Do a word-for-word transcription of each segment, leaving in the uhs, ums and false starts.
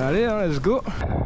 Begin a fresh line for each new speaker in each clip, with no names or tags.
Allez, hein, let's go.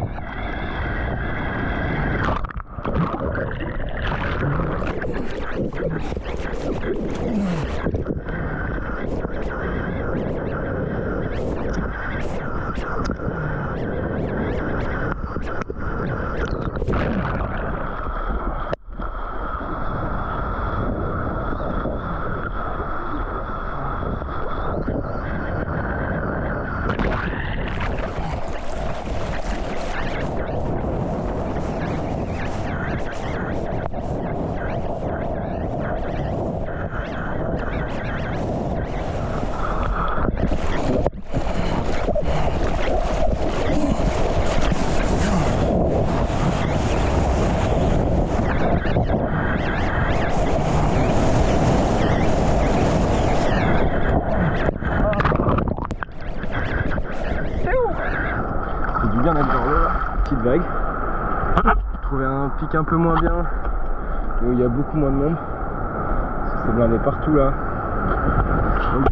Petite vague. Trouver un pic un peu moins bien, mais où il y a beaucoup moins de monde. C'est blindé partout là. Donc,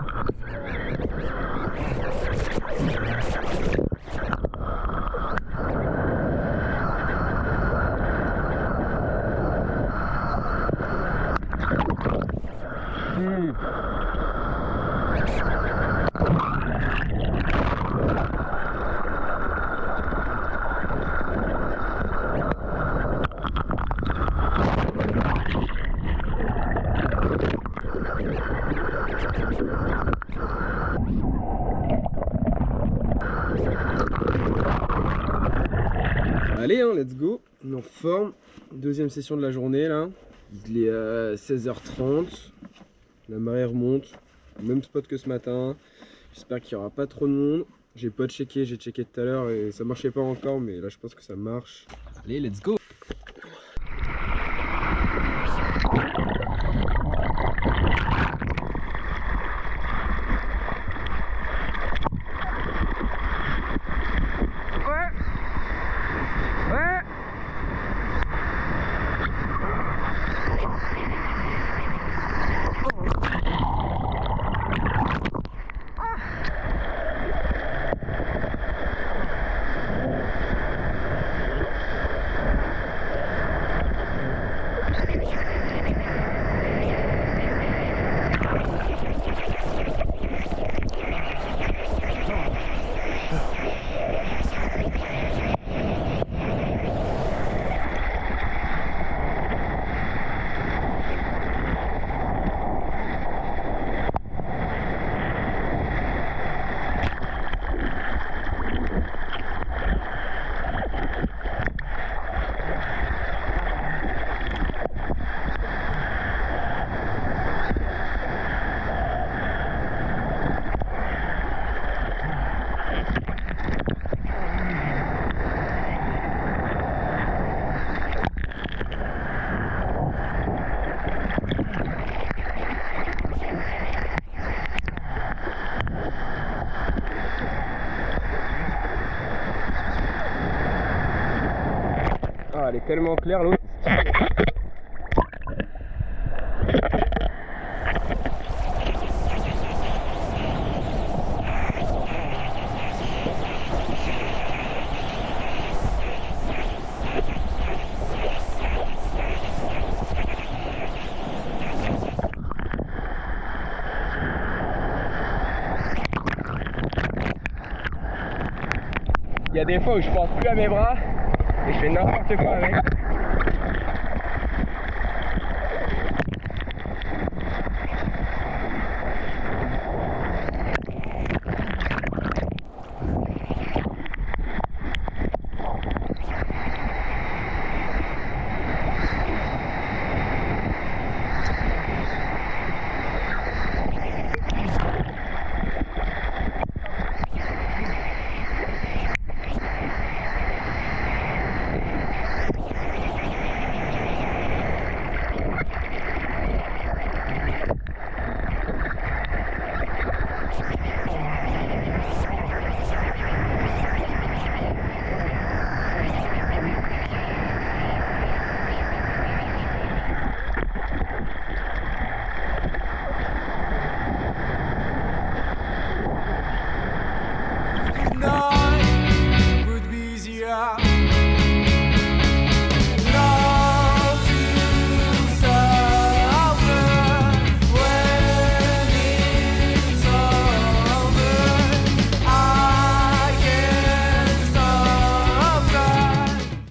Allez, hein, let's go. On est en forme. Deuxième session de la journée là. Il est euh, seize heures trente. La marée remonte. Même spot que ce matin. J'espère qu'il n'y aura pas trop de monde. J'ai pas checké, j'ai checké tout à l'heure et ça marchait pas encore, mais là je pense que ça marche. Allez, let's go. Ah, elle est tellement claire l'eau. Il y a des fois où je pense plus à mes bras et je fais n'importe quoi avec.